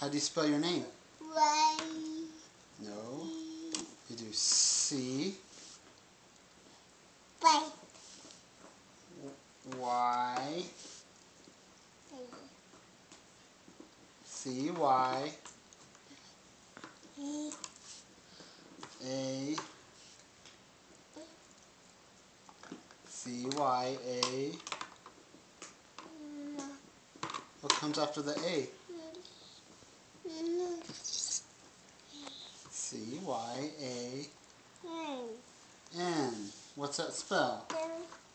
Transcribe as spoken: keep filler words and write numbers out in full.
How do you spell your name? Y. No. You do C. Y. Y. C Y. A. C Y A. What comes after the A? C Y A N. What's that spell?